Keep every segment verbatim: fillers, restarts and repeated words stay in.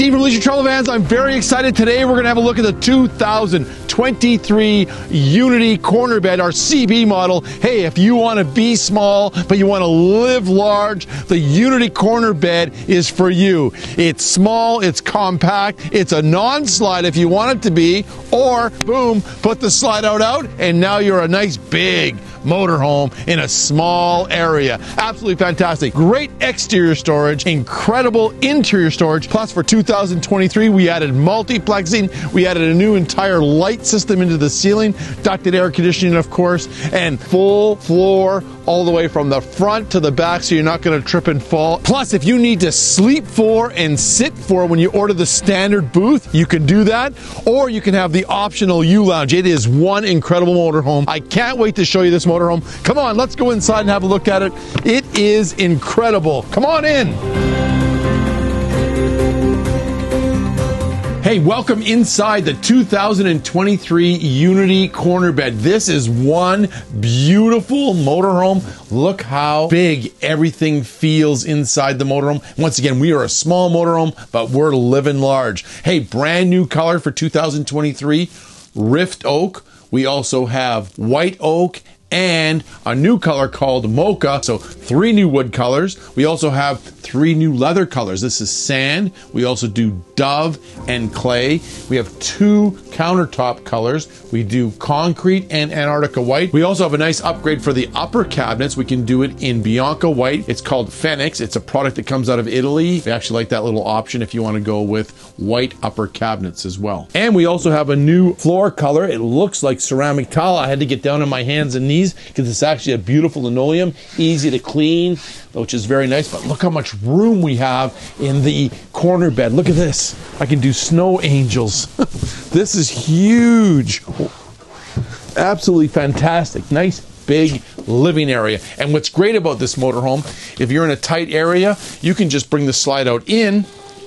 Steve from Leisure Travel Vans. I'm very excited. Today we're going to have a look at the two thousand twenty-three Unity Corner Bed, our C B model. Hey, if you want to be small, but you want to live large, the Unity Corner Bed is for you. It's small, it's compact, it's a non-slide if you want it to be, or boom, put the slide out out, and now you're a nice big motorhome in a small area. Absolutely fantastic. Great exterior storage, incredible interior storage. Plus for two thousand twenty-three, we added multiplexing. We added a new entire light system into the ceiling, ducted air conditioning, of course, and full floor all the way from the front to the back, so you're not going to trip and fall. Plus, if you need to sleep for and sit for when you order the standard booth, you can do that, or you can have the optional U-Lounge. It is one incredible motorhome. I can't wait to show you this motorhome. Come on, let's go inside and have a look at it. It is incredible. Come on in. Hey, welcome inside the two thousand twenty-three Unity Corner Bed. This is one beautiful motorhome. Look how big everything feels inside the motorhome. Once again, we are a small motorhome, but we're living large. Hey, brand new color for two thousand twenty-three, Rift Oak. We also have White Oak and a new color called Mocha. So three new wood colors. We also have three new leather colors. This is sand. We also do dove and clay. We have two countertop colors. We do concrete and Antarctica white. We also have a nice upgrade for the upper cabinets. We can do it in Bianca white. It's called Phoenix. It's a product that comes out of Italy. We actually like that little option if you want to go with white upper cabinets as well. And we also have a new floor color. It looks like ceramic tile. I had to get down on my hands and knees because it's actually a beautiful linoleum, easy to clean, which is very nice. But look how much room we have in the corner bed. Look at this. I can do snow angels. This is huge. Absolutely fantastic. Nice big living area. And what's great about this motorhome, if you're in a tight area, you can just bring the slide out in.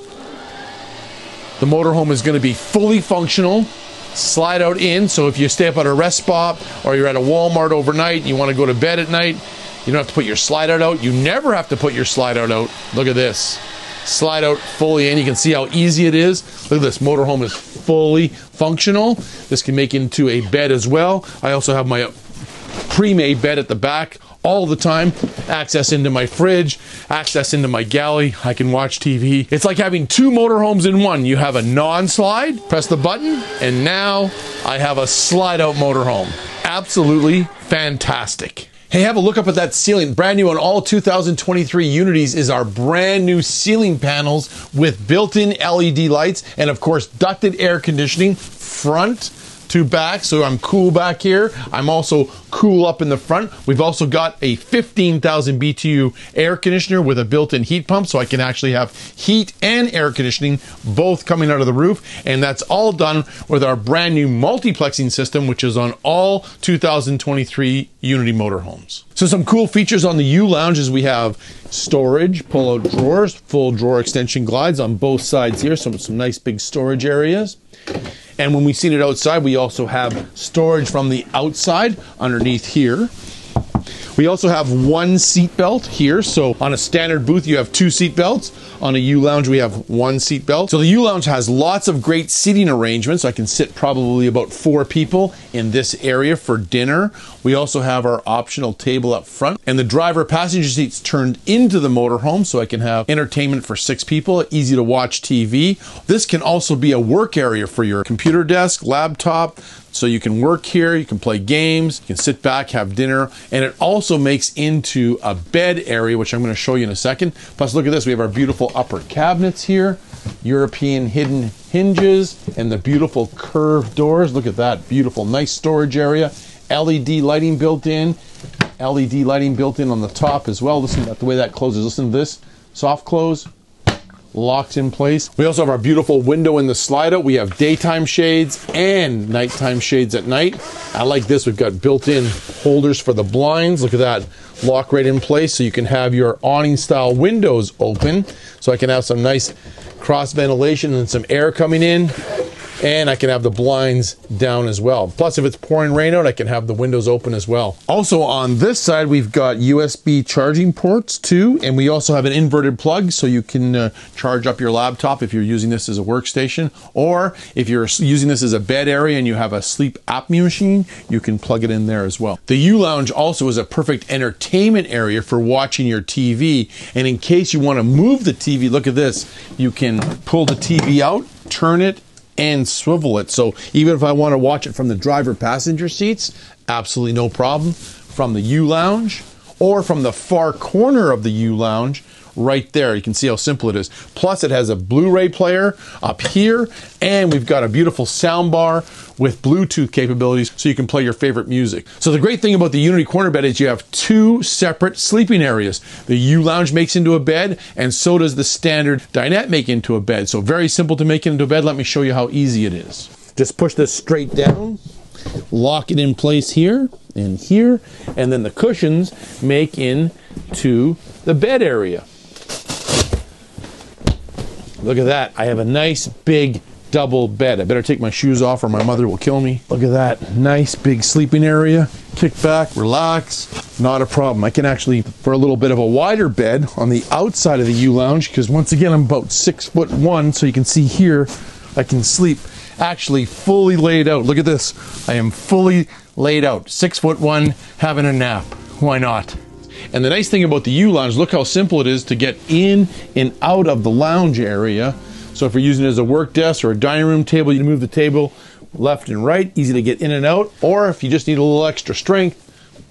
The motorhome is going to be fully functional. Slide out in, so if you stay up at a rest stop or you're at a Walmart overnight, you want to go to bed at night, you don't have to put your slide out out. You never have to put your slide out out. Look at this. Slide out fully in. You can see how easy it is. Look at this. Motorhome is fully functional. This can make into a bed as well. I also have my pre-made bed at the back all the time. Access into my fridge, access into my galley. I can watch T V. It's like having two motorhomes in one. You have a non-slide, press the button, and now I have a slide-out motorhome. Absolutely fantastic. Hey, have a look up at that ceiling. Brand new on all two thousand twenty-three Unities is our brand new ceiling panels with built-in L E D lights and, of course, ducted air conditioning front to back, so I'm cool back here. I'm also cool up in the front. We've also got a fifteen thousand B T U air conditioner with a built-in heat pump, so I can actually have heat and air conditioning both coming out of the roof, and that's all done with our brand new multiplexing system, which is on all two thousand twenty-three Unity motorhomes. So some cool features on the U-Lounge is we have storage, pull-out drawers, full drawer extension glides on both sides here, so some nice big storage areas. And when we see it outside, we also have storage from the outside underneath here. We also have one seat belt here. So on a standard booth, you have two seat belts. On a U-Lounge, we have one seat belt. So the U-Lounge has lots of great seating arrangements. I can sit probably about four people in this area for dinner. We also have our optional table up front. And the driver passenger seats turned into the motorhome, so I can have entertainment for six people, easy to watch T V. This can also be a work area for your computer desk, laptop, so you can work here, you can play games, you can sit back, have dinner, and it also makes into a bed area, which I'm going to show you in a second. Plus, look at this. We have our beautiful upper cabinets here, European hidden hinges, and the beautiful curved doors. Look at that. Beautiful, nice storage area. L E D lighting built in. L E D lighting built in on the top as well. Listen to the way that closes. Listen to this. Soft close. Locked in place. We also have our beautiful window in the slide out. We have daytime shades and nighttime shades at night. I like this. We've got built-in holders for the blinds. Look at that. Lock right in place so you can have your awning style windows open. So I can have some nice cross ventilation and some air coming in. and I can have the blinds down as well. Plus, if it's pouring rain out, I can have the windows open as well. Also on this side, we've got U S B charging ports too, and we also have an inverted plug, so you can uh, charge up your laptop if you're using this as a workstation, or if you're using this as a bed area and you have a sleep apnea machine, you can plug it in there as well. The U-Lounge also is a perfect entertainment area for watching your T V, and in case you want to move the T V, look at this, you can pull the T V out, turn it, and swivel it. So even if I want to watch it from the driver passenger seats, absolutely no problem. From the U-Lounge or from the far corner of the U-Lounge, right there. You can see how simple it is. Plus it has a Blu-ray player up here, and we've got a beautiful sound bar with Bluetooth capabilities so you can play your favorite music. So the great thing about the Unity corner bed is you have two separate sleeping areas. The U-Lounge makes into a bed, and so does the standard dinette make into a bed. So very simple to make it into a bed. Let me show you how easy it is. Just push this straight down, lock it in place here and here, and then the cushions make into the bed area. Look at that. I have a nice big double bed. I better take my shoes off or my mother will kill me. Look at that. Nice big sleeping area. Kick back, relax. Not a problem. I can actually, for a little bit of a wider bed on the outside of the U-Lounge, because once again, I'm about six foot one, so you can see here, I can sleep actually fully laid out. Look at this. I am fully laid out. Six foot one, having a nap. Why not? And the nice thing about the U-Lounge, look how simple it is to get in and out of the lounge area. So if you're using it as a work desk or a dining room table, you can move the table left and right, easy to get in and out. Or if you just need a little extra strength,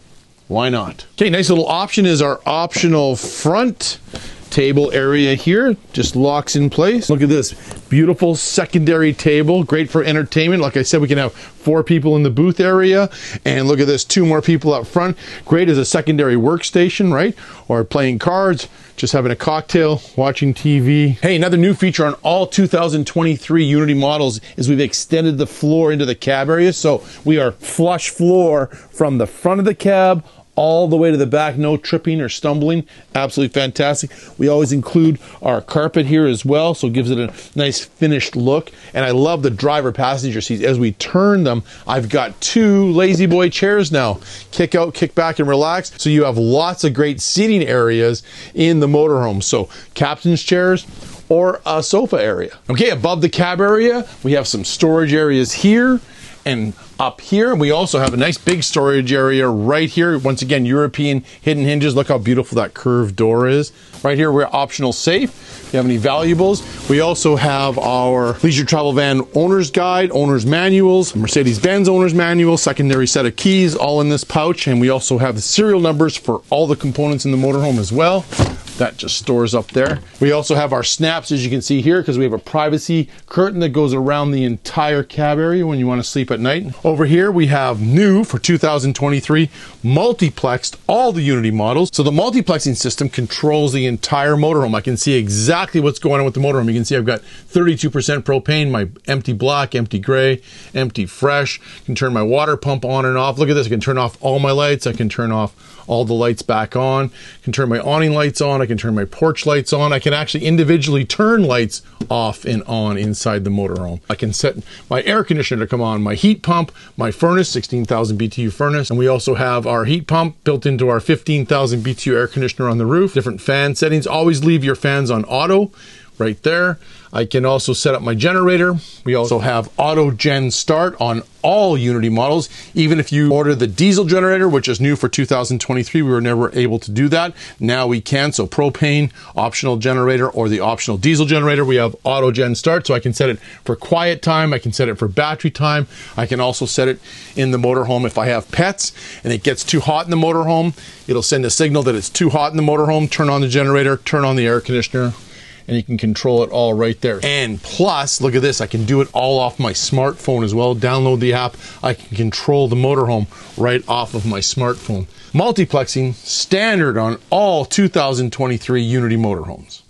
why not? Okay, nice little option is our optional front table area here. Just locks in place. Look at this beautiful secondary table, great for entertainment. Like I said, we can have four people in the booth area, and look at this, two more people up front. Great as a secondary workstation, right? Or playing cards, just having a cocktail, watching T V. Hey, another new feature on all two thousand twenty-three Unity models is we've extended the floor into the cab area, so we are flush floor from the front of the cab all the way to the back, no tripping or stumbling. Absolutely fantastic. We always include our carpet here as well, so it gives it a nice finished look. And I love the driver passenger seats. As we turn them, I've got two Lazy Boy chairs now. Kick out, kick back, and relax. So you have lots of great seating areas in the motorhome. So captain's chairs or a sofa area. Okay, above the cab area, we have some storage areas here and up here. We also have a nice big storage area right here. Once again, European hidden hinges. Look how beautiful that curved door is. Right here, we're optional safe. If you have any valuables. We also have our Leisure Travel Van owner's guide, owner's manuals, Mercedes-Benz owner's manual, secondary set of keys, all in this pouch. And we also have the serial numbers for all the components in the motorhome as well. That just stores up there. We also have our snaps, as you can see here, because we have a privacy curtain that goes around the entire cab area when you want to sleep at night. Over here, we have new for two thousand twenty-three, multiplexed all the Unity models. So the multiplexing system controls the entire motorhome. I can see exactly what's going on with the motorhome. You can see I've got thirty-two percent propane, my empty black, empty gray, empty fresh. I can turn my water pump on and off. Look at this. I can turn off all my lights. I can turn off all the lights back on. I can turn my awning lights on. I can turn my porch lights on. I can actually individually turn lights off and on inside the motorhome. I can set my air conditioner to come on, my heat pump, my furnace, sixteen thousand B T U furnace, and we also have our heat pump built into our fifteen thousand B T U air conditioner on the roof. Different fan settings. Always leave your fans on auto right there. I can also set up my generator. We also have auto gen start on all Unity models. Even if you order the diesel generator, which is new for two thousand twenty-three, we were never able to do that. Now we can. So propane, optional generator, or the optional diesel generator, we have auto gen start. So I can set it for quiet time. I can set it for battery time. I can also set it in the motorhome if I have pets and it gets too hot in the motorhome. It'll send a signal that it's too hot in the motorhome. Turn on the generator, turn on the air conditioner, and you can control it all right there. And plus, look at this, I can do it all off my smartphone as well. Download the app. I can control the motorhome right off of my smartphone. Multiplexing, standard on all two thousand twenty-three Unity motorhomes.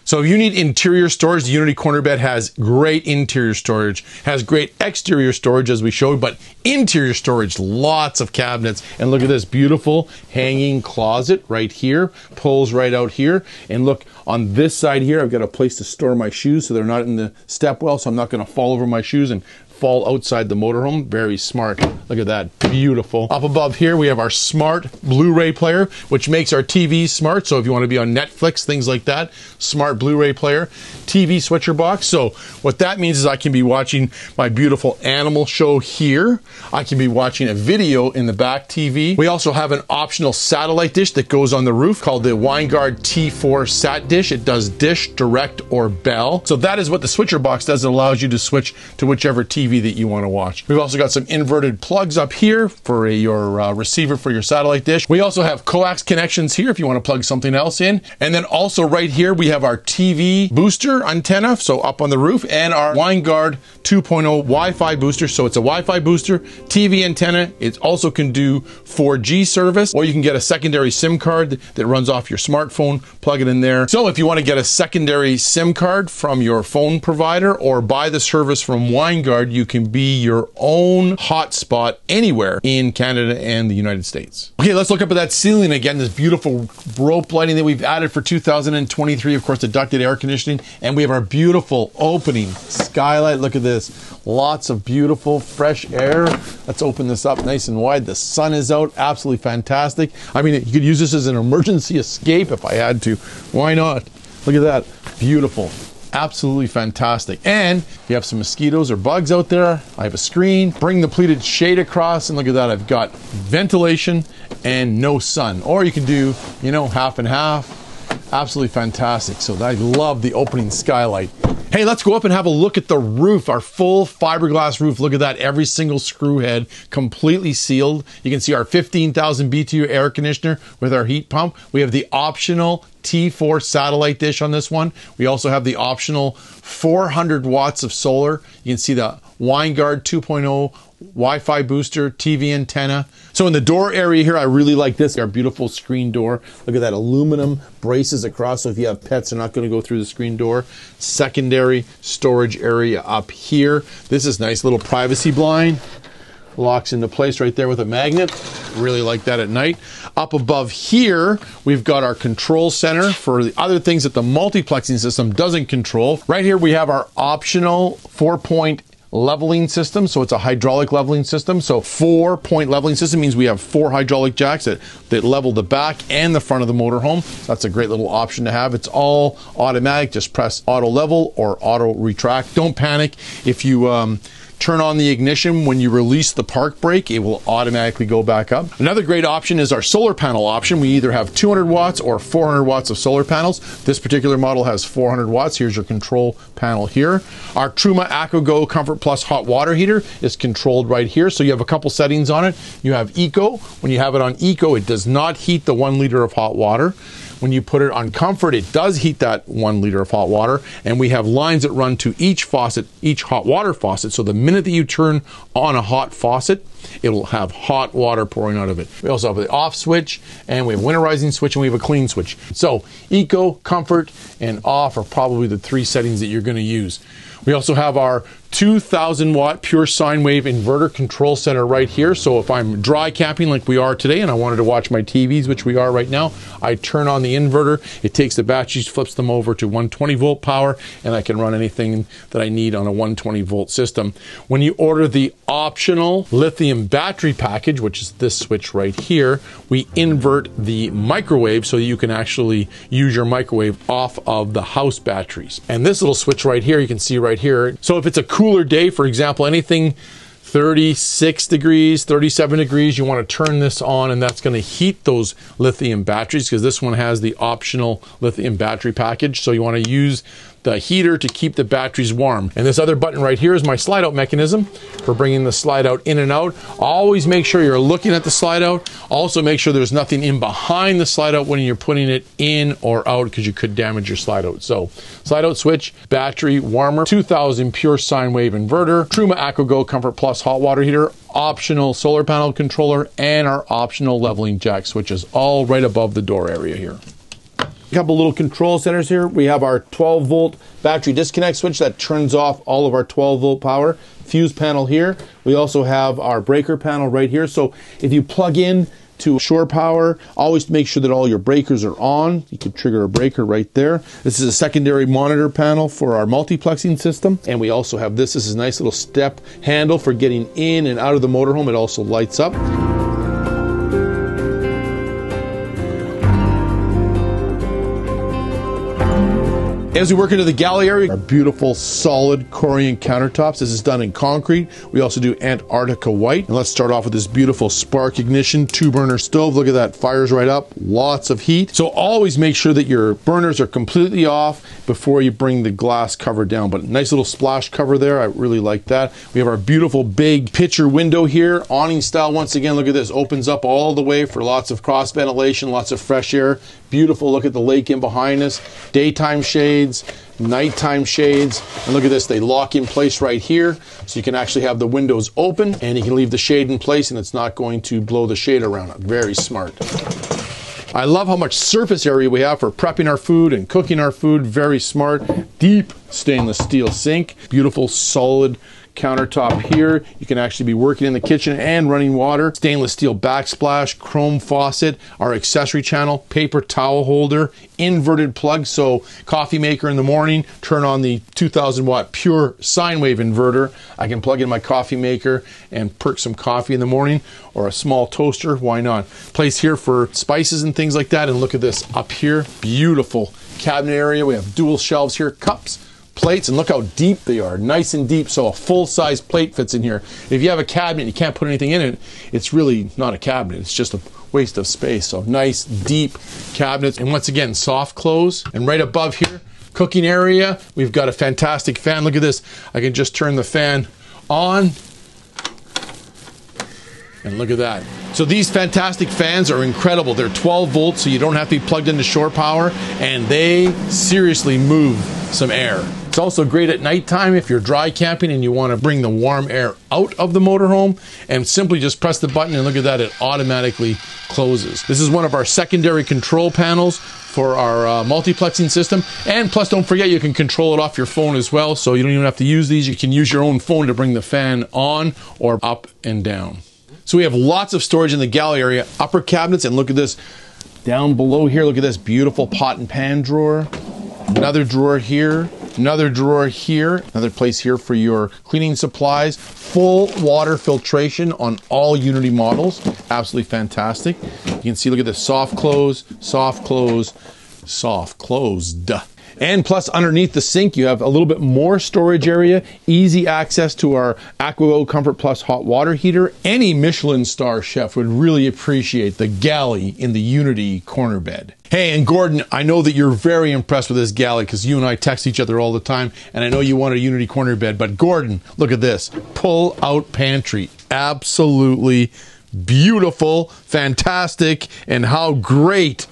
So if you need interior storage, the Unity Corner Bed has great interior storage, has great exterior storage as we showed, but interior storage, lots of cabinets. And look at this beautiful hanging closet right here, pulls right out here. And look, on this side here, I've got a place to store my shoes so they're not in the step well, so I'm not gonna fall over my shoes and fall outside the motorhome. Very smart. Look at that, beautiful. Up above here, we have our smart Blu-ray player, which makes our T V smart. So if you want to be on Netflix, things like that, smart Blu-ray player, T V switcher box. So what that means is I can be watching my beautiful animal show here. I can be watching a video in the back T V. We also have an optional satellite dish that goes on the roof called the Winegard T four Sat Dish. It does Dish, Direct, or Bell. So that is what the switcher box does. It allows you to switch to whichever T V that you want to watch. We've also got some inverted plugs up here for a, your uh, receiver for your satellite dish. We also have coax connections here if you want to plug something else in. And then also right here we have our T V booster antenna, so up on the roof, and our Winegard two point oh Wi-Fi booster. So it's a Wi-Fi booster, T V antenna. It also can do four G service, or you can get a secondary SIM card that runs off your smartphone, plug it in there. So if you want to get a secondary SIM card from your phone provider or buy the service from Winegard, you can be your own hotspot anywhere in Canada and the United States. Okay, let's look up at that ceiling again. This beautiful rope lighting that we've added for two thousand twenty-three, of course, the ducted air conditioning, and we have our beautiful opening skylight. Look at this. Lots of beautiful fresh air. Let's open this up nice and wide. The sun is out. Absolutely fantastic. I mean, you could use this as an emergency escape if I had to. Why not? Look at that. Beautiful. Absolutely fantastic. And if you have some mosquitoes or bugs out there, I have a screen. Bring the pleated shade across, and look at that. I've got ventilation and no sun. Or you can do, you know, half and half. Absolutely fantastic. So I love the opening skylight. Hey, let's go up and have a look at the roof, our full fiberglass roof. Look at that, every single screw head completely sealed. You can see our fifteen thousand B T U air conditioner with our heat pump. We have the optional T four satellite dish on this one. We also have the optional four hundred watts of solar. You can see the Winegard two point oh Wi-Fi booster, T V antenna. So in the door area here, I really like this, our beautiful screen door. Look at that, aluminum braces across, so if you have pets, they're not going to go through the screen door. Secondary storage area up here. This is nice, little privacy blind. Locks into place right there with a magnet. Really like that at night. Up above here, we've got our control center for the other things that the multiplexing system doesn't control. Right here, we have our optional four-point leveling system. So it's a hydraulic leveling system. So four point leveling system means we have four hydraulic jacks that, that level the back and the front of the motorhome. That's a great little option to have. It's all automatic. Just press auto level or auto retract. Don't panic. If you um, turn on the ignition when you release the park brake, it will automatically go back up. Another great option is our solar panel option. We either have two hundred watts or four hundred watts of solar panels. This particular model has four hundred watts. Here's your control panel here. Our Truma AquaGo Comfort Plus hot water heater is controlled right here. So you have a couple settings on it. You have Eco. When you have it on Eco, it does not heat the one liter of hot water. When you put it on Comfort, it does heat that one liter of hot water, and we have lines that run to each faucet, each hot water faucet. So the minute that you turn on a hot faucet, it'll have hot water pouring out of it. We also have the off switch, and we have winterizing switch, and we have a clean switch. So Eco, Comfort, and off are probably the three settings that you're going to use. We also have our two thousand watt pure sine wave inverter control center right here. So if I'm dry camping like we are today and I wanted to watch my T Vs, which we are right now, I turn on the inverter. It takes the batteries, flips them over to one twenty volt power, and I can run anything that I need on a one twenty volt system. When you order the optional lithium battery package, which is this switch right here, we invert the microwave so that you can actually use your microwave off of the house batteries. And this little switch right here, you can see right here. So if it's a cooler day, for example, anything thirty-six degrees, thirty-seven degrees, you want to turn this on, and that's going to heat those lithium batteries, because this one has the optional lithium battery package. So you want to use the heater to keep the batteries warm. And this other button right here is my slide out mechanism for bringing the slide out in and out. Always make sure you're looking at the slide out. Also make sure there's nothing in behind the slide out when you're putting it in or out, because you could damage your slide out. So slide out switch, battery warmer, two thousand pure sine wave inverter, Truma AquaGo Comfort Plus hot water heater, optional solar panel controller, and our optional leveling jack switches all right above the door area here. A couple little control centers here. We have our twelve volt battery disconnect switch that turns off all of our twelve volt power. Fuse panel here. We also have our breaker panel right here. So if you plug in to shore power, always make sure that all your breakers are on. You can trigger a breaker right there. This is a secondary monitor panel for our multiplexing system. And we also have this. This is a nice little step handle for getting in and out of the motorhome. It also lights up. As we work into the galley area, our beautiful solid Corian countertops. This is done in concrete. We also do Antarctica white. And let's start off with this beautiful spark ignition two burner stove. Look at that, fires right up, lots of heat. So always make sure that your burners are completely off before you bring the glass cover down. But nice little splash cover there, I really like that. We have our beautiful big picture window here, awning style once again. Look at this, opens up all the way for lots of cross ventilation, lots of fresh air. Beautiful, look at the lake in behind us. Daytime shades, nighttime shades. And look at this, they lock in place right here. So you can actually have the windows open and you can leave the shade in place and it's not going to blow the shade around. Very smart. I love how much surface area we have for prepping our food and cooking our food. Very smart. Deep stainless steel sink. Beautiful solid countertop here. You can actually be working in the kitchen and running water. Stainless steel backsplash, chrome faucet, our accessory channel, paper towel holder, inverted plug. So coffee maker in the morning, turn on the two thousand watt pure sine wave inverter. I can plug in my coffee maker and perk some coffee in the morning, or a small toaster. Why not? Place here for spices and things like that. And look at this up here, beautiful cabinet area. We have dual shelves here, cups, plates, and look how deep they are, nice and deep, so a full-size plate fits in here. If you have a cabinet and you can't put anything in it, it's really not a cabinet, it's just a waste of space. So nice deep cabinets, and once again soft close. And right above here, cooking area, we've got a fantastic fan. Look at this, I can just turn the fan on and look at that. So these fantastic fans are incredible. They're twelve volts, so you don't have to be plugged into shore power, and they seriously move some air. It's also great at nighttime if you're dry camping and you want to bring the warm air out of the motorhome, and simply just press the button and look at that, it automatically closes. This is one of our secondary control panels for our uh, multiplexing system. And plus, don't forget, you can control it off your phone as well, so you don't even have to use these. You can use your own phone to bring the fan on or up and down. So we have lots of storage in the galley area, upper cabinets, and look at this. Down below here, look at this beautiful pot and pan drawer. Another drawer here, another drawer here, another place here for your cleaning supplies. Full water filtration on all Unity models. Absolutely fantastic. You can see, look at this, soft close, soft close, soft closed. And plus, underneath the sink, you have a little bit more storage area, easy access to our AquaGo Comfort Plus hot water heater. Any Michelin star chef would really appreciate the galley in the Unity corner bed. Hey, and Gordon, I know that you're very impressed with this galley because you and I text each other all the time, and I know you want a Unity corner bed, but Gordon, look at this. Pull-out pantry. Absolutely beautiful, fantastic, and how great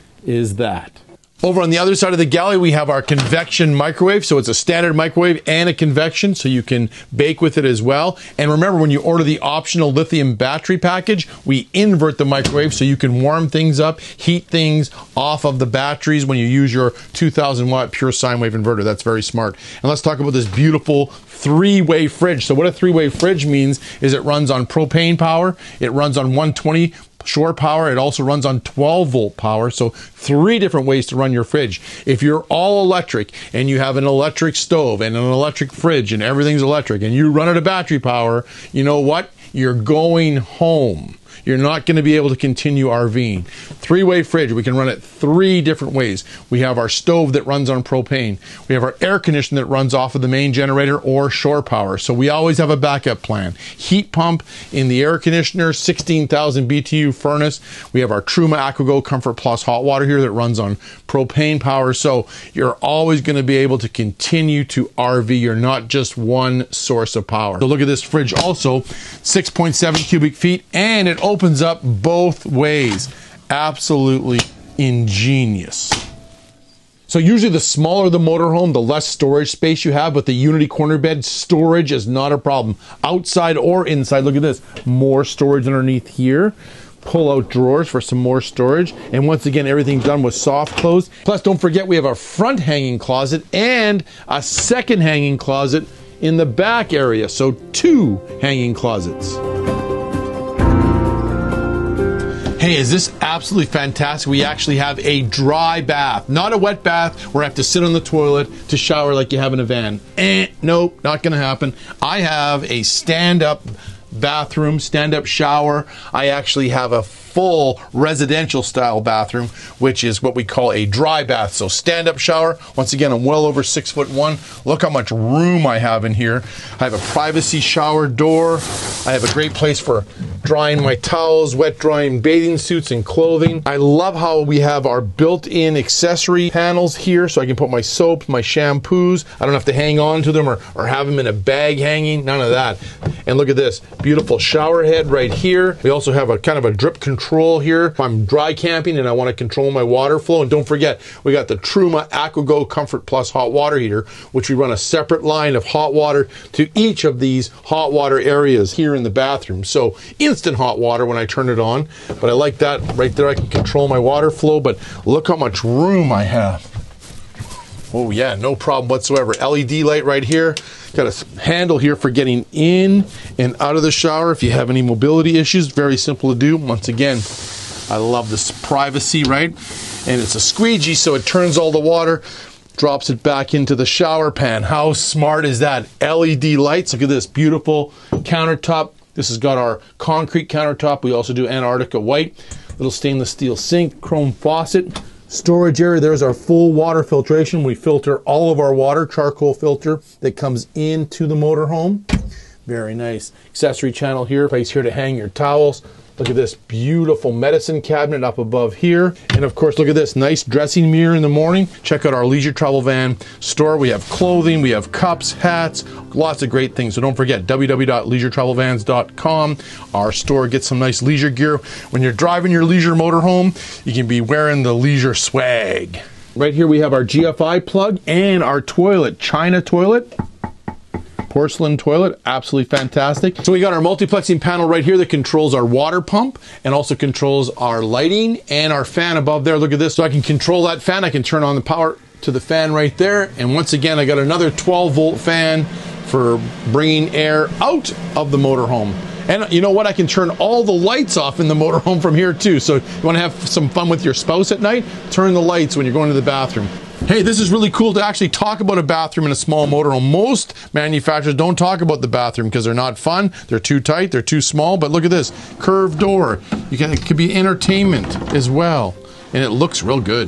is that? Over on the other side of the galley, we have our convection microwave. So it's a standard microwave and a convection, so you can bake with it as well. And remember, when you order the optional lithium battery package, we invert the microwave so you can warm things up, heat things off of the batteries when you use your two thousand watt pure sine wave inverter. That's very smart. And let's talk about this beautiful three-way fridge. So what a three-way fridge means is it runs on propane power, it runs on one twenty shore power, it also runs on twelve volt power, so three different ways to run your fridge. If you're all electric and you have an electric stove and an electric fridge and everything's electric and you run it at battery power, you know what? You're going home. You're not going to be able to continue RVing. Three-way fridge, we can run it three different ways. We have our stove that runs on propane. We have our air conditioner that runs off of the main generator or shore power. So we always have a backup plan. Heat pump in the air conditioner, sixteen thousand B T U furnace. We have our Truma AquaGo Comfort Plus hot water here that runs on propane power. So you're always going to be able to continue to R V. You're not just one source of power. So look at this fridge also, six point seven cubic feet, and it opens up both ways. Absolutely ingenious. So usually the smaller the motorhome, the less storage space you have, but the Unity corner bed storage is not a problem. Outside or inside, look at this, more storage underneath here. pull-out drawers for some more storage. And once again, everything done with soft close. Plus, don't forget we have our front hanging closet and a second hanging closet in the back area. So two hanging closets. Hey, is this absolutely fantastic? We actually have a dry bath, not a wet bath where I have to sit on the toilet to shower like you have in a van. Eh, nope, not gonna happen. I have a stand-up bathroom, stand-up shower. I actually have a full residential style bathroom, which is what we call a dry bath. So stand-up shower. Once again, I'm well over six foot one. Look how much room I have in here. I have a privacy shower door. I have a great place for drying my towels, wet drying bathing suits and clothing. I love how we have our built-in accessory panels here, so I can put my soap, my shampoos. I don't have to hang on to them or, or have them in a bag hanging, none of that. And look at this, beautiful shower head right here. We also have a kind of a drip control here. If I'm dry camping and I want to control my water flow, and don't forget, we got the Truma AquaGo Comfort Plus hot water heater, which we run a separate line of hot water to each of these hot water areas here in the bathroom. So instant hot water when I turn it on, but I like that right there. I can control my water flow, but look how much room I have. Oh yeah, no problem whatsoever. L E D light right here. Got a handle here for getting in and out of the shower if you have any mobility issues. Very simple to do. Once again, I love this privacy, right? And it's a squeegee, so it turns all the water, drops it back into the shower pan. How smart is that? L E D lights. Look at this beautiful countertop. This has got our concrete countertop. We also do Antarctica white. Little stainless steel sink, chrome faucet. Storage area, there's our full water filtration. We filter all of our water, charcoal filter that comes into the motorhome. Very nice. Accessory channel here, place here to hang your towels. Look at this beautiful medicine cabinet up above here. And of course, look at this nice dressing mirror in the morning. Check out our Leisure Travel Van store. We have clothing, we have cups, hats, lots of great things. So don't forget, w w w dot leisure travel vans dot com. Our store gets some nice leisure gear. When you're driving your leisure motorhome, you can be wearing the leisure swag. Right here we have our G F I plug and our toilet, China toilet. Porcelain toilet, absolutely fantastic. So we got our multiplexing panel right here that controls our water pump and also controls our lighting and our fan above there. Look at this. So I can control that fan. I can turn on the power to the fan right there. And once again, I got another twelve volt fan for bringing air out of the motorhome. And you know what? I can turn all the lights off in the motorhome from here too. So you want to have some fun with your spouse at night? Turn the lights when you're going to the bathroom. Hey, this is really cool to actually talk about a bathroom in a small motorhome. Most manufacturers don't talk about the bathroom because they're not fun, they're too tight, they're too small, but look at this, curved door. You can, it could be entertainment as well, and it looks real good.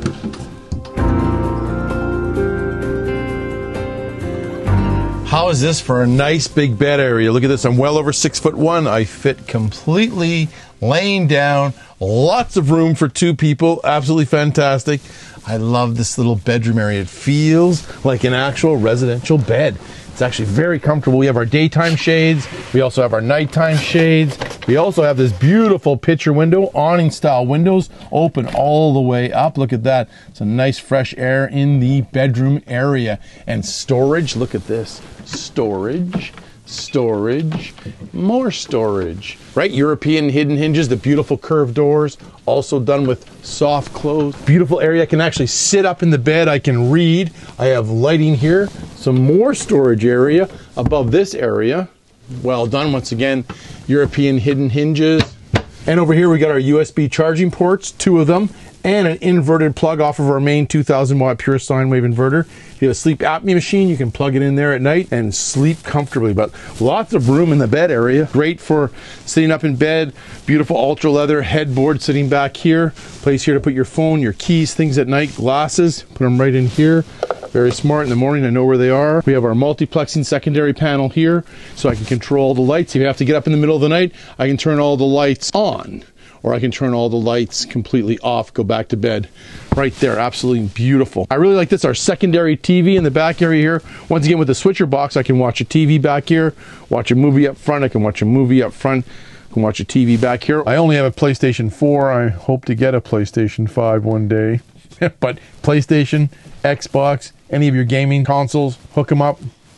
How is this for a nice big bed area? Look at this, I'm well over six foot one. I fit completely laying down, lots of room for two people, absolutely fantastic. I love this little bedroom area. It feels like an actual residential bed. It's actually very comfortable. We have our daytime shades. We also have our nighttime shades. We also have this beautiful picture window, awning style windows, open all the way up. Look at that. It's a nice fresh air in the bedroom area. And storage, look at this. Storage, storage, more storage. Right, European hidden hinges, the beautiful curved doors, also done with soft close. Beautiful area. I can actually sit up in the bed. I can read. I have lighting here. Some more storage area above this area. Well done. Once again, European hidden hinges. And over here we got our U S B charging ports, two of them, and an inverted plug off of our main two thousand watt pure sine wave inverter. If you have a sleep apnea machine, you can plug it in there at night and sleep comfortably. But lots of room in the bed area. Great for sitting up in bed. Beautiful ultra leather headboard sitting back here. Place here to put your phone, your keys, things at night, glasses. Put them right in here. Very smart. In the morning, I know where they are. We have our multiplexing secondary panel here, so I can control all the lights. If you have to get up in the middle of the night, I can turn all the lights on, or I can turn all the lights completely off, go back to bed. Right there, absolutely beautiful. I really like this, our secondary T V in the back area here. Once again, with the switcher box, I can watch a T V back here, watch a movie up front, I can watch a movie up front, I can watch a T V back here. I only have a PlayStation four. I hope to get a PlayStation five one day. But PlayStation, Xbox, any of your gaming consoles, hook them up,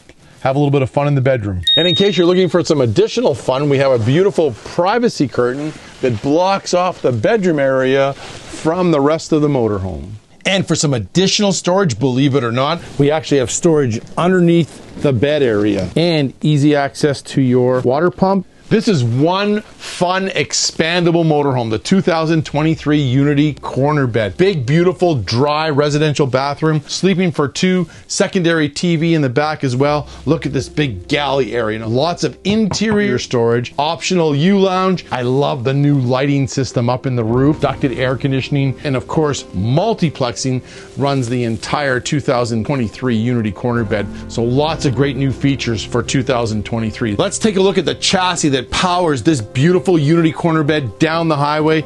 have a little bit of fun in the bedroom. And in case you're looking for some additional fun, we have a beautiful privacy curtain that blocks off the bedroom area from the rest of the motorhome. And for some additional storage, believe it or not, we actually have storage underneath the bed area and easy access to your water pump. This is one fun, expandable motorhome, the two thousand twenty-three Unity Corner Bed. Big, beautiful, dry residential bathroom, sleeping for two, secondary T V in the back as well. Look at this big galley area. And lots of interior storage, optional U-lounge. I love the new lighting system up in the roof, ducted air conditioning, and of course, multiplexing runs the entire two thousand twenty-three Unity Corner Bed. So lots of great new features for two thousand twenty-three. Let's take a look at the chassis that powers this beautiful Unity Corner Bed down the highway.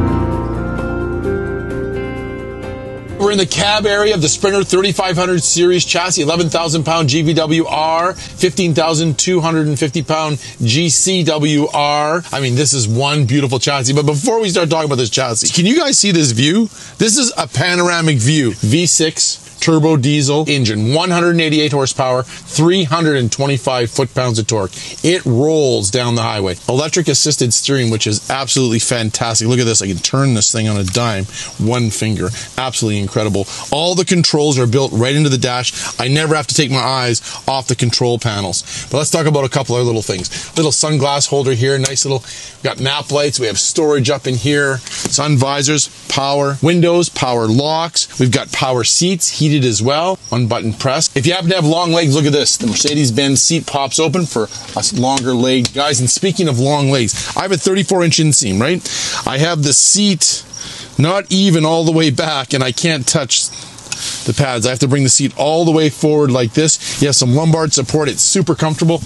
We're in the cab area of the Sprinter thirty-five hundred series chassis, eleven thousand pound G V W R, fifteen thousand two hundred fifty pound G C W R. I mean, this is one beautiful chassis. But before we start talking about this chassis, can you guys see this view? This is a panoramic view. V six turbo diesel engine, one hundred eighty-eight horsepower, three hundred twenty-five foot-pounds of torque. It rolls down the highway. Electric assisted steering, which is absolutely fantastic. Look at this. I can turn this thing on a dime, one finger. Absolutely incredible. All the controls are built right into the dash. I never have to take my eyes off the control panels. But let's talk about a couple other little things. Little sunglass holder here, nice little, we've got map lights. We have storage up in here, sun visors, power windows, power locks. We've got power seats, heated as well, one button press. If you happen to have long legs, look at this. The Mercedes-Benz seat pops open for a longer leg. Guys, and speaking of long legs, I have a thirty-four inch inseam, right? I have the seat not even all the way back, and I can't touch the pads. I have to bring the seat all the way forward like this. You have some lumbar support. It's super comfortable.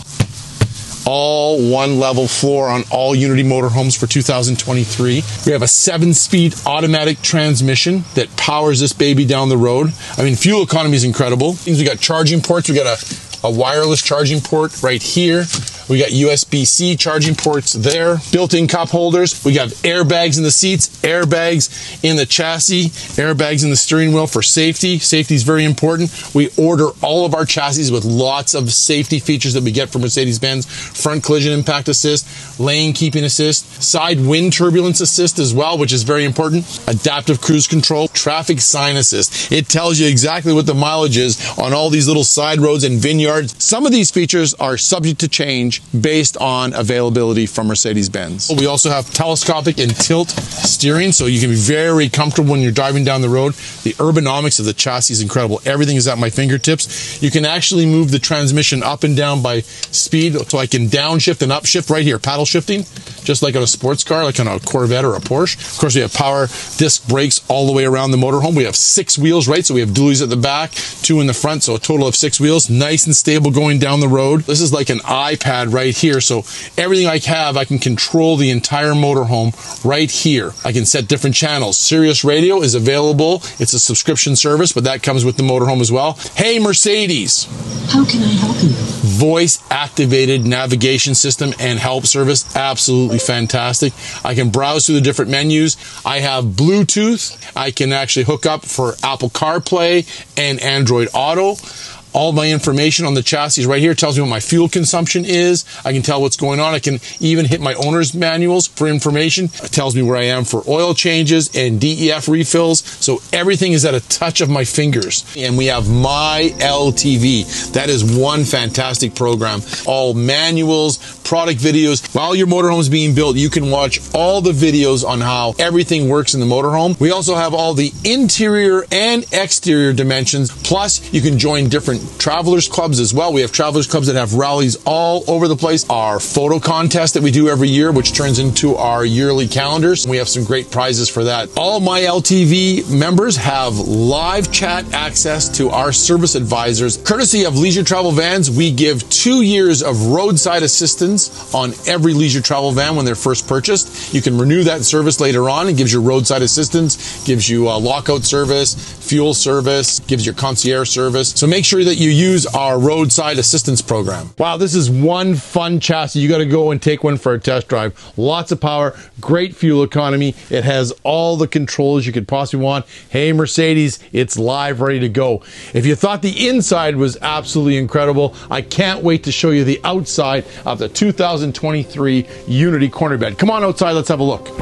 All one level floor on all Unity motorhomes for two thousand twenty-three. We have a seven speed automatic transmission that powers this baby down the road. I mean, fuel economy is incredible. We got charging ports. We got a, a wireless charging port right here. We got U S B C charging ports there, built-in cup holders. We got airbags in the seats, airbags in the chassis, airbags in the steering wheel for safety. Safety is very important. We order all of our chassis with lots of safety features that we get from Mercedes-Benz. Front collision impact assist, lane keeping assist, side wind turbulence assist as well, which is very important. Adaptive cruise control, traffic sign assist. It tells you exactly what the mileage is on all these little side roads and vineyards. Some of these features are subject to change based on availability from Mercedes-Benz. We also have telescopic and tilt steering, so you can be very comfortable when you're driving down the road. The ergonomics of the chassis is incredible. Everything is at my fingertips. You can actually move the transmission up and down by speed, so I can downshift and upshift right here, paddle shifting, just like on a sports car, like on a Corvette or a Porsche. Of course, we have power disc brakes all the way around the motorhome. We have six wheels, right? So we have dualies at the back, two in the front, so a total of six wheels. Nice and stable going down the road. This is like an iPad right here, so everything I have, I can control the entire motorhome right here. I can set different channels. Sirius Radio is available. It's a subscription service, but that comes with the motorhome as well. Hey, Mercedes. How can I help you? Voice-activated navigation system and help service. Absolutely fantastic. I can browse through the different menus. I have Bluetooth. I can actually hook up for Apple CarPlay and Android Auto. All my information on the chassis right here tells me what my fuel consumption is. I can tell what's going on. I can even hit my owner's manuals for information. It tells me where I am for oil changes and D E F refills. So everything is at a touch of my fingers. And we have My L T V. That is one fantastic program. All manuals, product videos. While your motorhome is being built, you can watch all the videos on how everything works in the motorhome. We also have all the interior and exterior dimensions. Plus, you can join different travelers clubs as well. We have travelers clubs that have rallies all over the place. Our photo contest that we do every year, which turns into our yearly calendars. We have some great prizes for that. All My L T V members have live chat access to our service advisors. Courtesy of Leisure Travel Vans, we give two years of roadside assistance on every Leisure Travel van when they're first purchased. You can renew that service later on. It gives you roadside assistance, gives you a lockout service, fuel service, gives you concierge service. So make sure that that you use our roadside assistance program. Wow, this is one fun chassis. You got to go and take one for a test drive. Lots of power, great fuel economy. It has all the controls you could possibly want. Hey, Mercedes, it's live, ready to go. If you thought the inside was absolutely incredible, I can't wait to show you the outside of the two thousand twenty-three Unity corner bed. Come on outside, let's have a look.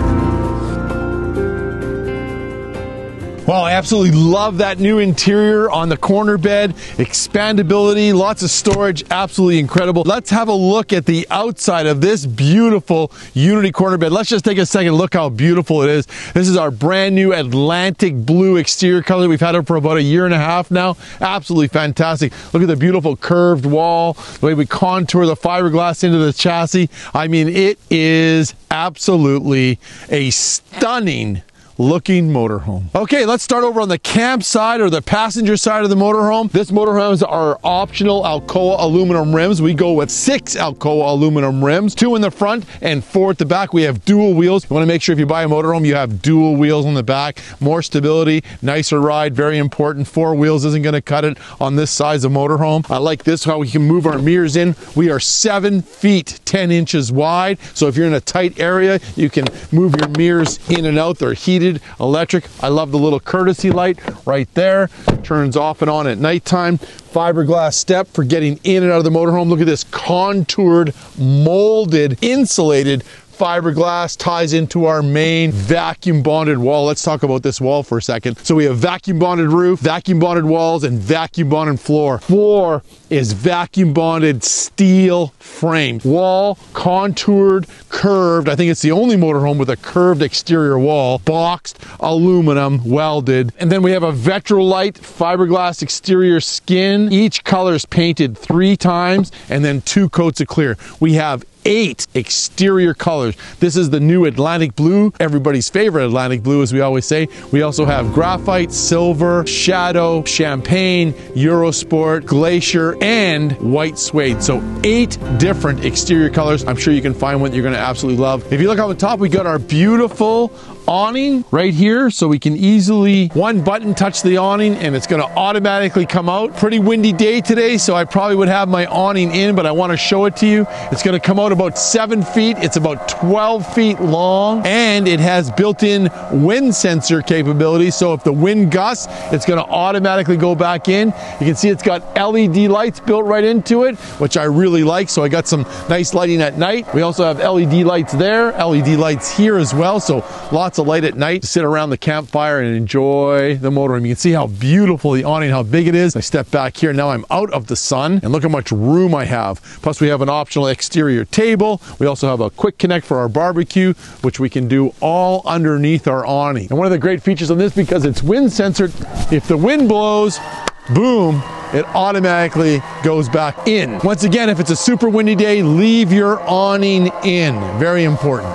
Well, I absolutely love that new interior on the corner bed. Expandability, lots of storage, absolutely incredible. Let's have a look at the outside of this beautiful Unity corner bed. Let's just take a second, look how beautiful it is. This is our brand new Atlantic blue exterior color. We've had it for about a year and a half now. Absolutely fantastic. Look at the beautiful curved wall, the way we contour the fiberglass into the chassis. I mean, it is absolutely a stunning looking motorhome. Okay, let's start over on the cab side or the passenger side of the motorhome. This motorhomes are optional Alcoa aluminum rims. We go with six Alcoa aluminum rims, two in the front and four at the back. We have dual wheels. You want to make sure if you buy a motorhome, you have dual wheels on the back. More stability, nicer ride, very important. Four wheels isn't going to cut it on this size of motorhome. I like this, how we can move our mirrors in. We are seven feet, ten inches wide. So if you're in a tight area, you can move your mirrors in and out. They're heated, electric. I love the little courtesy light right there. Turns off and on at nighttime. Fiberglass step for getting in and out of the motorhome. Look at this contoured, molded, insulated fiberglass, ties into our main vacuum bonded wall. Let's talk about this wall for a second. So we have vacuum bonded roof, vacuum bonded walls, and vacuum bonded floor. Floor is vacuum bonded steel frame. Wall contoured, curved. I think it's the only motorhome with a curved exterior wall. Boxed, aluminum, welded. And then we have a Vetrolite fiberglass exterior skin. Each color is painted three times and then two coats of clear. We have eight exterior colors. This is the new Atlantic blue, everybody's favorite Atlantic blue, as we always say. We also have graphite, silver, shadow, champagne, Eurosport, glacier, and white suede. So eight different exterior colors. I'm sure you can find one that you're going to absolutely love. If you look on the top, we got our beautiful awning right here, so we can easily one button touch the awning and it's going to automatically come out. Pretty windy day today, so I probably would have my awning in, but I want to show it to you. It's going to come out about seven feet. It's about twelve feet long, and it has built-in wind sensor capability. So if the wind gusts, it's going to automatically go back in. You can see it's got L E D lights built right into it, which I really like. So I got some nice lighting at night. We also have L E D lights there, L E D lights here as well. So lots of light at night to sit around the campfire and enjoy the motorhome. You can see how beautiful the awning, how big it is. I step back here, now I'm out of the sun, and look how much room I have. Plus we have an optional exterior table. We also have a quick connect for our barbecue, which we can do all underneath our awning. And one of the great features on this, because it's wind censored, if the wind blows, boom, it automatically goes back in. Once again, if it's a super windy day, leave your awning in. Very important.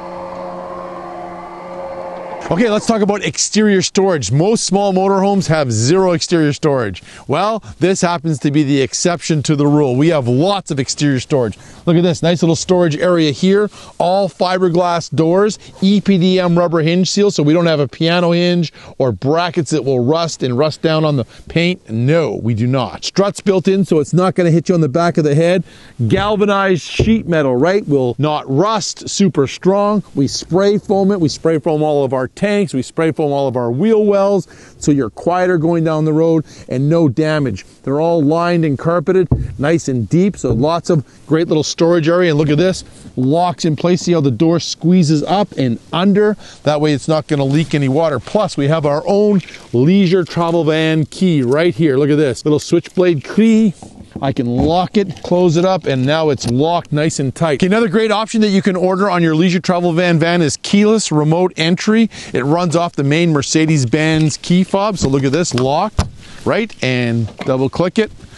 Okay, let's talk about exterior storage. Most small motorhomes have zero exterior storage. Well, this happens to be the exception to the rule. We have lots of exterior storage. Look at this, nice little storage area here. All fiberglass doors, E P D M rubber hinge seal, so we don't have a piano hinge or brackets that will rust and rust down on the paint. No, we do not. Struts built in, so it's not gonna hit you on the back of the head. Galvanized sheet metal, right? Will not rust, super strong. We spray foam it. We spray foam all of our tanks, we spray foam all of our wheel wells, so you're quieter going down the road and no damage. They're all lined and carpeted, nice and deep, so lots of great little storage area. And look at this, locks in place. See how the door squeezes up and under? That way it's not going to leak any water. Plus we have our own leisure travel van key right here. Look at this, little switchblade key. I can lock it, close it up, and now it's locked nice and tight. Okay, another great option that you can order on your leisure travel van van is keyless remote entry. It runs off the main Mercedes-Benz key fob. So look at this, locked, right? And double click it.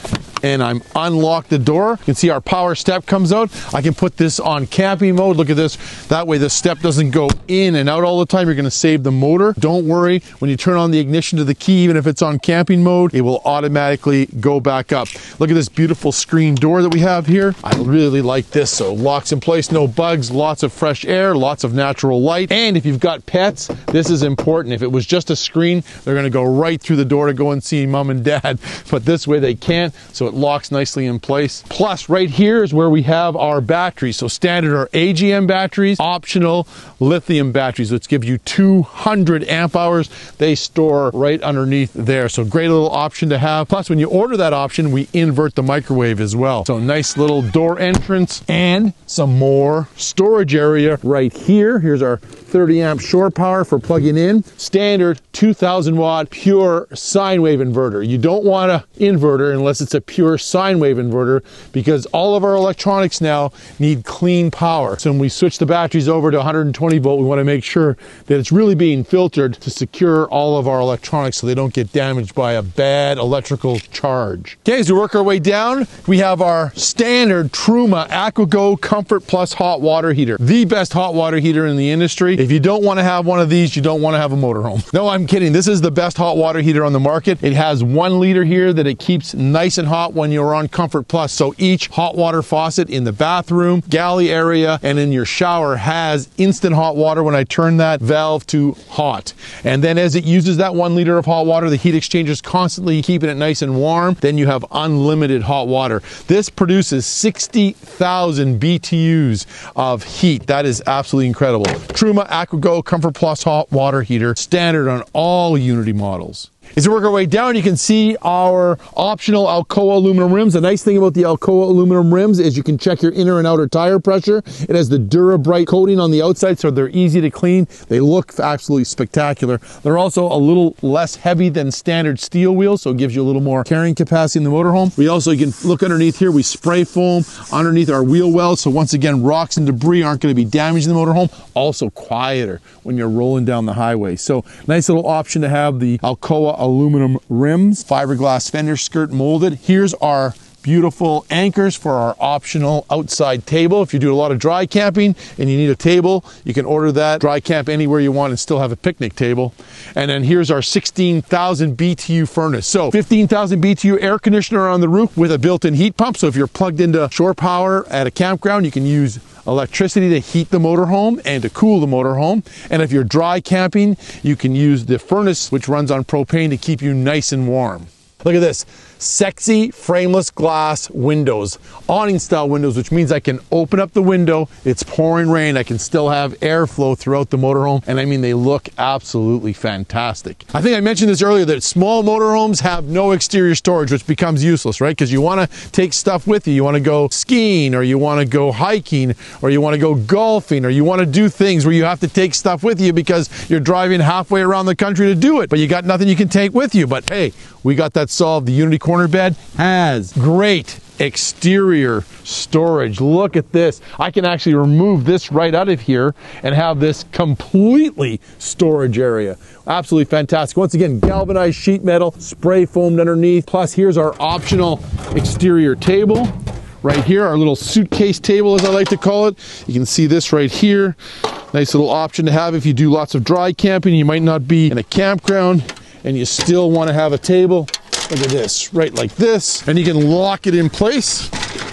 and I'm unlock the door. You can see our power step comes out. I can put this on camping mode. Look at this. That way the step doesn't go in and out all the time. You're going to save the motor. Don't worry, when you turn on the ignition to the key, even if it's on camping mode, it will automatically go back up. Look at this beautiful screen door that we have here. I really like this. So locks in place, no bugs, lots of fresh air, lots of natural light. And if you've got pets, this is important. If it was just a screen, they're going to go right through the door to go and see mom and dad. But this way they can't, so it locks nicely in place. Plus, right here is where we have our batteries. So standard are A G M batteries, optional lithium batteries, which give you two hundred amp hours. They store right underneath there. So great little option to have. Plus, when you order that option, we invert the microwave as well. So nice little door entrance and some more storage area right here. Here's our thirty amp shore power for plugging in. Standard two thousand watt pure sine wave inverter. You don't want an inverter unless it's a pure sine wave inverter, because all of our electronics now need clean power. So when we switch the batteries over to one hundred twenty volt, we want to make sure that it's really being filtered to secure all of our electronics so they don't get damaged by a bad electrical charge. Okay, as we work our way down, we have our standard Truma AquaGo Comfort Plus hot water heater. The best hot water heater in the industry. If you don't want to have one of these, you don't want to have a motorhome. No, I'm kidding. This is the best hot water heater on the market. It has one liter here that it keeps nice and hot when you're on Comfort Plus. So each hot water faucet in the bathroom, galley area, and in your shower has instant hot water when I turn that valve to hot. And then as it uses that one liter of hot water, the heat exchanger is constantly keeping it nice and warm. Then you have unlimited hot water. This produces sixty thousand B T Us of heat. That is absolutely incredible. Truma AquaGo Comfort Plus hot water heater, standard on all Unity models. As we work our way down, you can see our optional Alcoa aluminum rims. The nice thing about the Alcoa aluminum rims is you can check your inner and outer tire pressure. It has the Dura-Bright coating on the outside, so they're easy to clean. They look absolutely spectacular. They're also a little less heavy than standard steel wheels, so it gives you a little more carrying capacity in the motorhome. We also, you can look underneath here, we spray foam underneath our wheel wells, so once again, rocks and debris aren't going to be damaging the motorhome. Also quieter when you're rolling down the highway. So nice little option to have the Alcoa aluminum rims, fiberglass fender skirt molded. Here's our beautiful anchors for our optional outside table. If you do a lot of dry camping and you need a table, you can order that, dry camp anywhere you want and still have a picnic table. And then here's our sixteen thousand B T U furnace. So fifteen thousand B T U air conditioner on the roof with a built-in heat pump. So if you're plugged into shore power at a campground, you can use electricity to heat the motorhome and to cool the motorhome. And if you're dry camping, you can use the furnace, which runs on propane, to keep you nice and warm. Look at this. Sexy frameless glass windows, awning style windows, which means I can open up the window, it's pouring rain, I can still have airflow throughout the motorhome, and I mean, they look absolutely fantastic. I think I mentioned this earlier, that small motorhomes have no exterior storage, which becomes useless, right? Because you want to take stuff with you. You want to go skiing, or you want to go hiking, or you want to go golfing, or you want to do things where you have to take stuff with you because you're driving halfway around the country to do it, but you got nothing you can take with you. But hey, we got that solved. The Unity corner bed has great exterior storage. Look at this. I can actually remove this right out of here and have this completely storage area. Absolutely fantastic. Once again, galvanized sheet metal, spray foamed underneath. Plus, here's our optional exterior table. Right here, our little suitcase table, as I like to call it. You can see this right here. Nice little option to have if you do lots of dry camping. You might not be in a campground and you still want to have a table. Look at this, right like this. And you can lock it in place.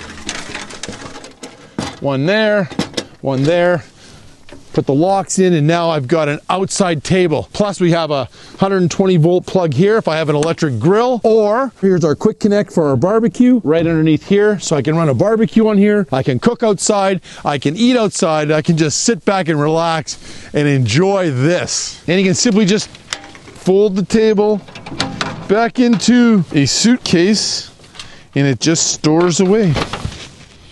One there, one there. Put the locks in, and now I've got an outside table. Plus we have a one hundred twenty volt plug here if I have an electric grill. Or here's our quick connect for our barbecue right underneath here. So I can run a barbecue on here. I can cook outside. I can eat outside. I can just sit back and relax and enjoy this. And you can simply just fold the table back into a suitcase and it just stores away. Okay,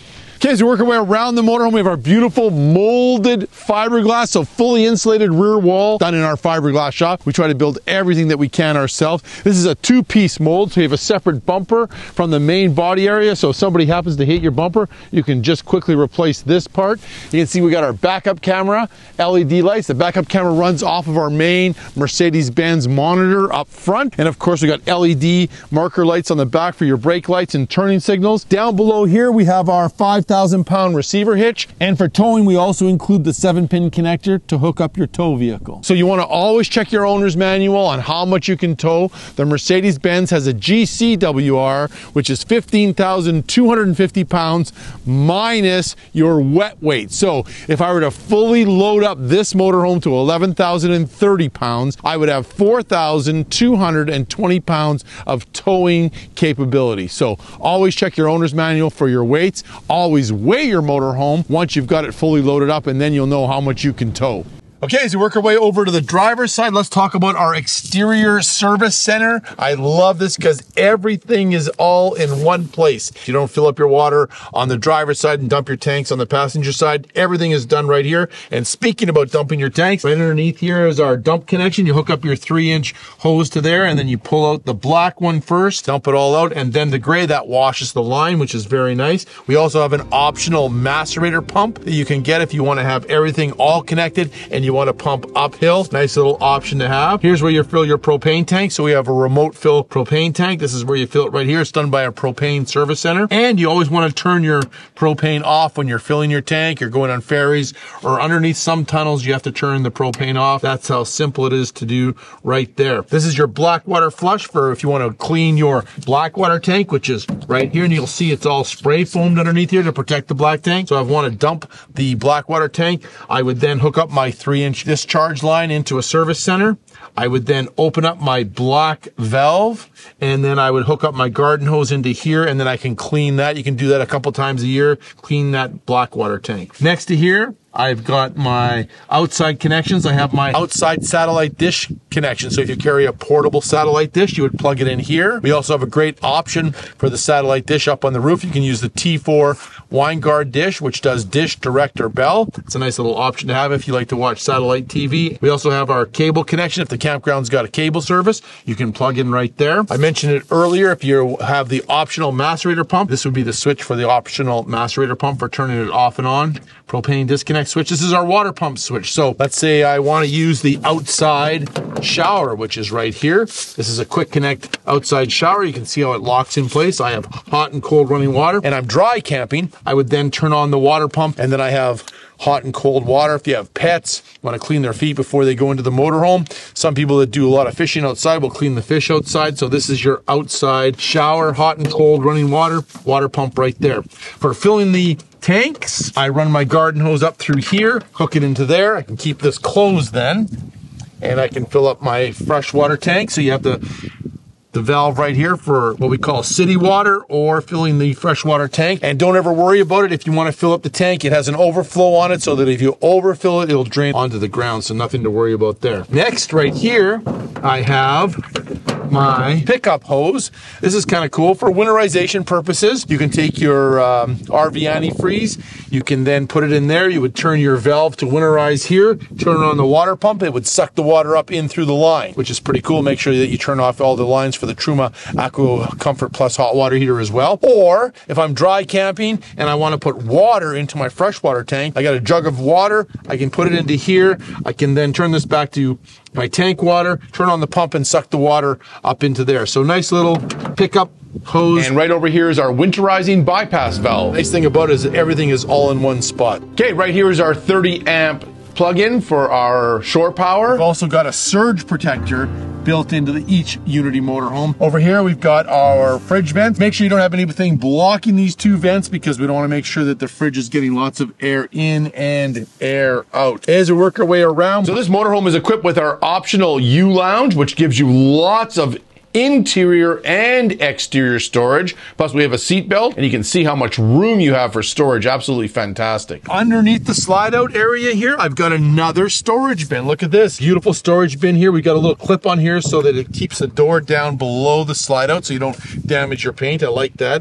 Okay, as we work our way around the motorhome, we have our beautiful molded fiberglass, so fully insulated rear wall done in our fiberglass shop. We try to build everything that we can ourselves. This is a two-piece mold, so you have a separate bumper from the main body area, so if somebody happens to hit your bumper, you can just quickly replace this part. You can see we got our backup camera, L E D lights. The backup camera runs off of our main Mercedes-Benz monitor up front, and of course we got L E D marker lights on the back for your brake lights and turning signals. Down below here we have our five thousand pound receiver hitch, and for towing we also include the seven pin connector to hook up your tow vehicle. So you want to always check your owner's manual on how much you can tow. The Mercedes-Benz has a G C W R, which is fifteen thousand two hundred fifty pounds minus your wet weight. So if I were to fully load up this motorhome to eleven thousand thirty pounds, I would have four thousand two hundred twenty pounds of towing capability. So always check your owner's manual for your weights. Always weigh your motorhome once you've got it fully loaded up, and then you'll know how much you can tow. Okay, as we work our way over to the driver's side, let's talk about our exterior service center. I love this because everything is all in one place. You don't fill up your water on the driver's side and dump your tanks on the passenger side. Everything is done right here. And speaking about dumping your tanks, right underneath here is our dump connection. You hook up your three inch hose to there, and then you pull out the black one first, dump it all out, and then the gray that washes the line, which is very nice. We also have an optional macerator pump that you can get if you want to have everything all connected and you You want to pump uphill. Nice little option to have. Here's where you fill your propane tank. So we have a remote fill propane tank. This is where you fill it right here. It's done by a propane service center. And you always want to turn your propane off when you're filling your tank. You're going on ferries or underneath some tunnels. You have to turn the propane off. That's how simple it is to do right there. This is your black water flush for if you want to clean your black water tank, which is right here. And you'll see it's all spray foamed underneath here to protect the black tank. So if I want to dump the black water tank, I would then hook up my three inch discharge line into a service center. I would then open up my black valve, and then I would hook up my garden hose into here, and then I can clean that. You can do that a couple times a year, clean that black water tank. Next to here, I've got my outside connections. I have my outside satellite dish connection. So if you carry a portable satellite dish, you would plug it in here. We also have a great option for the satellite dish up on the roof. You can use the T four Winegard dish, which does dish, direct, or bell. It's a nice little option to have if you like to watch satellite T V. We also have our cable connection. If the campground's got a cable service, you can plug in right there. I mentioned it earlier. If you have the optional macerator pump, this would be the switch for the optional macerator pump for turning it off and on. Propane disconnect switch. This is our water pump switch. So let's say I want to use the outside shower, which is right here. This is a quick connect outside shower. You can see how it locks in place. I have hot and cold running water, and I'm dry camping. I would then turn on the water pump, and then I have hot and cold water. If you have pets, want to clean their feet before they go into the motorhome. Some people that do a lot of fishing outside will clean the fish outside. So this is your outside shower, hot and cold running water, water pump right there. For filling the tanks, I run my garden hose up through here, hook it into there. I can keep this closed then, and I can fill up my freshwater tank. So you have the the valve right here for what we call city water or filling the freshwater tank. And don't ever worry about it. If you want to fill up the tank, it has an overflow on it so that if you overfill it, it'll drain onto the ground. So nothing to worry about there. Next, right here, I have my pickup hose. This is kind of cool for winterization purposes. You can take your um, R V antifreeze. You can then put it in there. You would turn your valve to winterize here, turn on the water pump. It would suck the water up in through the line, which is pretty cool. Make sure that you turn off all the lines for the Truma Aqua Comfort Plus hot water heater as well. Or if I'm dry camping and I want to put water into my freshwater tank, I got a jug of water. I can put it into here. I can then turn this back to my tank water, turn on the pump, and suck the water up into there. So nice little pickup hose. And right over here is our winterizing bypass valve. Nice thing about it is that everything is all in one spot. Okay, right here is our thirty amp plug-in for our shore power. We've also got a surge protector built into the, each Unity motorhome. Over here we've got our fridge vents. Make sure you don't have anything blocking these two vents because we don't want to make sure that the fridge is getting lots of air in and air out. As we work our way around, so this motorhome is equipped with our optional U-Lounge, which gives you lots of interior and exterior storage. Plus we have a seat belt, and you can see how much room you have for storage. Absolutely fantastic. Underneath the slide out area here, I've got another storage bin. Look at this beautiful storage bin here. We got a little clip on here so that it keeps the door down below the slide out so you don't damage your paint. I like that.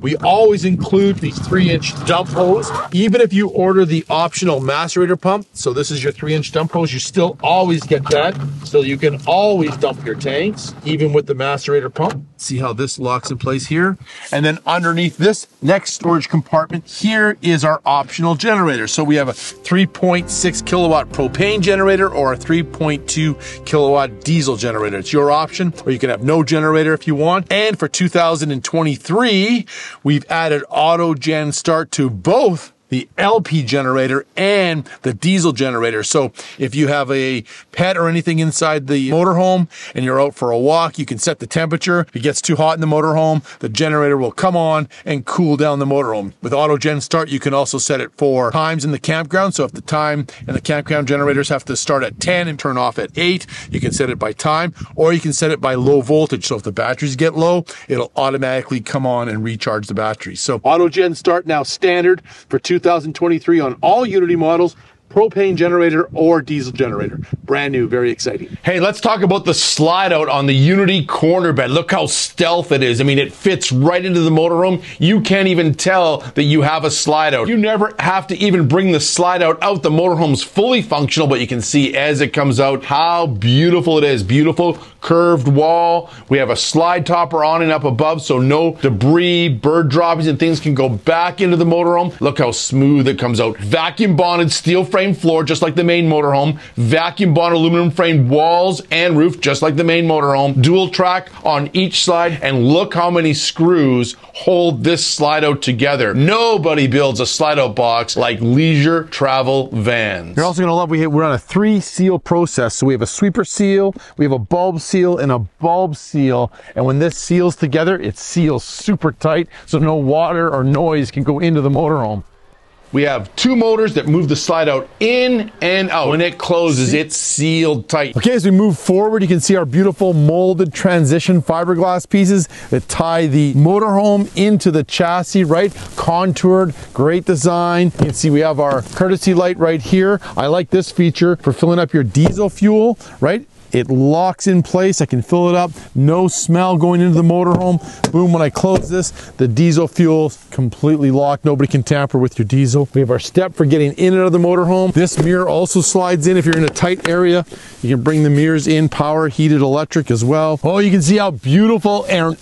We always include these three inch dump hose. Even if you order the optional macerator pump, so this is your three inch dump hose, you still always get that. So you can always dump your tanks, even with the macerator pump. See how this locks in place here? And then underneath this next storage compartment here is our optional generator. So we have a three point six kilowatt propane generator or a three point two kilowatt diesel generator. It's your option, or you can have no generator if you want. And for two thousand twenty-three, we've added auto gen start to both the L P generator and the diesel generator. So if you have a pet or anything inside the motorhome and you're out for a walk, you can set the temperature. If it gets too hot in the motorhome, the generator will come on and cool down the motorhome. With auto gen start, you can also set it for times in the campground. So if the time and the campground generators have to start at ten and turn off at eight, you can set it by time, or you can set it by low voltage. So if the batteries get low, it'll automatically come on and recharge the batteries. So auto gen start now standard for two thousand twenty-three on all Unity models, propane generator or diesel generator. Brand new, very exciting. Hey, let's talk about the slide out on the Unity corner bed. Look how stealth it is. I mean, it fits right into the motorhome. You can't even tell that you have a slide out. You never have to even bring the slide out out. The motorhome's fully functional, but you can see as it comes out how beautiful it is. Beautiful curved wall. We have a slide topper on and up above, so no debris, bird droppings and things can go back into the motorhome. Look how smooth it comes out. Vacuum bonded steel frame floor, just like the main motorhome. Vacuum bonded aluminum framed walls and roof, just like the main motorhome. Dual track on each side, and look how many screws hold this slide out together. Nobody builds a slide out box like Leisure Travel Vans. You're also gonna love, we, we're on a three seal process. So we have a sweeper seal, we have a bulb seal, and a bulb seal. And when this seals together, it seals super tight, so no water or noise can go into the motorhome. We have two motors that move the slide out in and out. When it closes, it's sealed tight. Okay, as we move forward, you can see our beautiful molded transition fiberglass pieces that tie the motorhome into the chassis, right? Contoured, great design. You can see we have our courtesy light right here. I like this feature for filling up your diesel fuel, right? It locks in place. I can fill it up. No smell going into the motorhome. Boom, when I close this, the diesel fuel completely locked. Nobody can tamper with your diesel. We have our step for getting in and out of the motorhome. This mirror also slides in if you're in a tight area. You can bring the mirrors in, power, heated, electric as well. Oh, you can see how beautiful and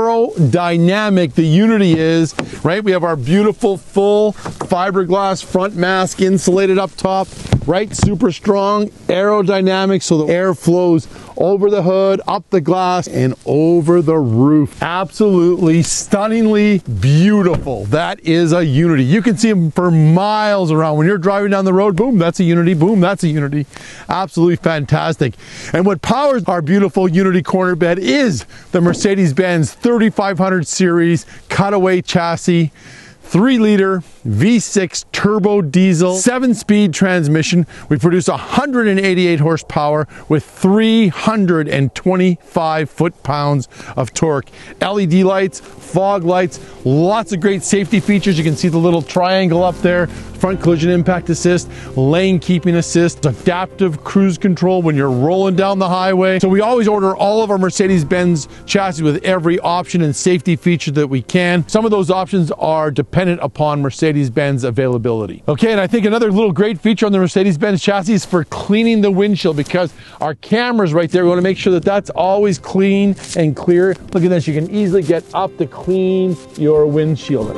aerodynamic the Unity is, right? We have our beautiful full fiberglass front mask insulated up top, right? Super strong, aerodynamic, so the air flows over the hood, up the glass, and over the roof. Absolutely stunningly beautiful. That is a Unity. You can see them for miles around. When you're driving down the road, boom, that's a Unity, boom, that's a Unity. Absolutely fantastic. And what powers our beautiful Unity corner bed is the Mercedes-Benz thirty-five hundred series cutaway chassis, three liter V six turbo diesel, seven speed transmission. We produce one hundred eighty-eight horsepower with three hundred twenty-five foot-pounds of torque. L E D lights, fog lights, lots of great safety features. You can see the little triangle up there. Front collision impact assist, lane keeping assist, adaptive cruise control when you're rolling down the highway. So we always order all of our Mercedes-Benz chassis with every option and safety feature that we can. Some of those options are dependent upon Mercedes-Benz availability. Okay, and I think another little great feature on the Mercedes-Benz chassis is for cleaning the windshield, because our cameras right there, we want to make sure that that's always clean and clear. Look at this, you can easily get up to clean your windshield.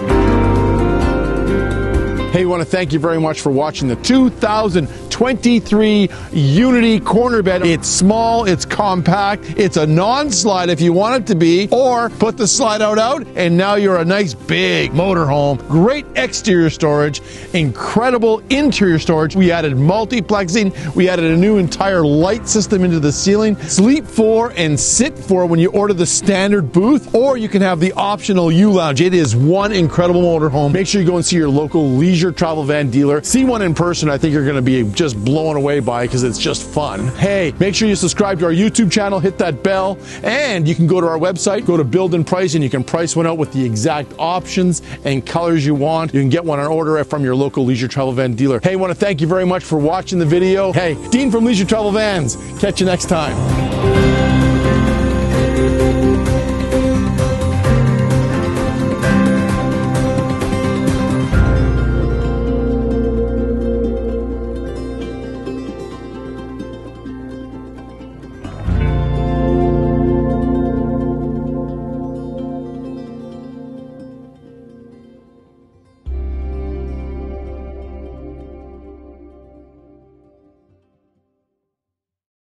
Hey, I want to thank you very much for watching the two thousand twenty-three Unity corner bed. It's small, it's compact, it's a non-slide if you want it to be, or put the slide out out and now you're a nice big motorhome. Great exterior storage, incredible interior storage. We added multiplexing, we added a new entire light system into the ceiling. Sleep for and sit for when you order the standard booth, or you can have the optional U-Lounge. It is one incredible motorhome. Make sure you go and see your local Leisure Travel Van dealer. See one in person. I think you're going to be just blown away by it because it's just fun. Hey, make sure you subscribe to our YouTube channel, hit that bell, and you can go to our website, go to Build and Price, and you can price one out with the exact options and colors you want. You can get one on order from your local Leisure Travel Van dealer. Hey, I want to thank you very much for watching the video. Hey, Dean from Leisure Travel Vans. Catch you next time.